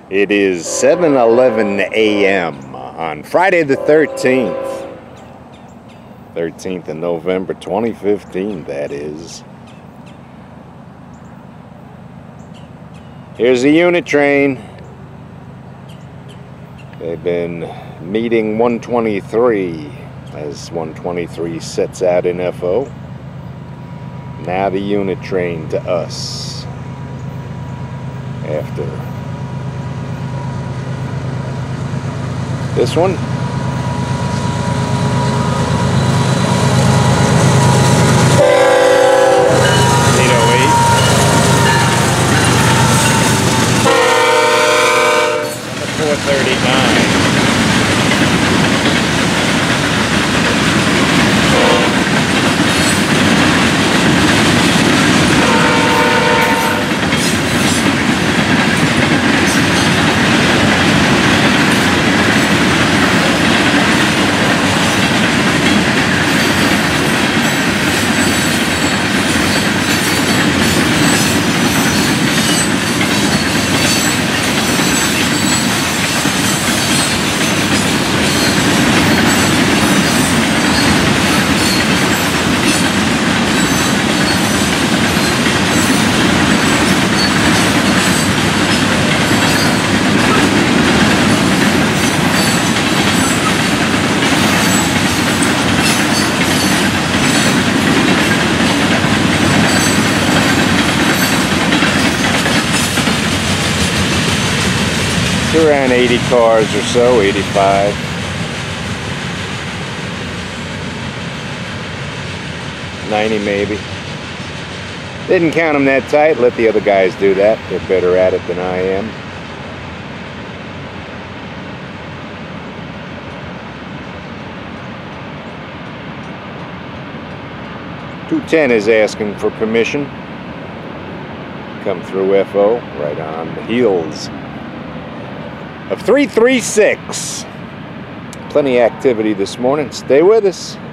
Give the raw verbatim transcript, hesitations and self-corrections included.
It is seven eleven a m on Friday the thirteenth. thirteenth of November twenty fifteen, that is. Here's the unit train. They've been meeting one twenty-three as one twenty-three sets out in F O. Now the unit train to us after this one. eight oh eight. four thirty-nine. Around eighty cars or so, eighty-five. ninety maybe. Didn't count them that tight. Let the other guys do that. They're better at it than I am. two ten is asking for permission. Come through F O right on the heels of three three six. Plenty of activity this morning. Stay with us.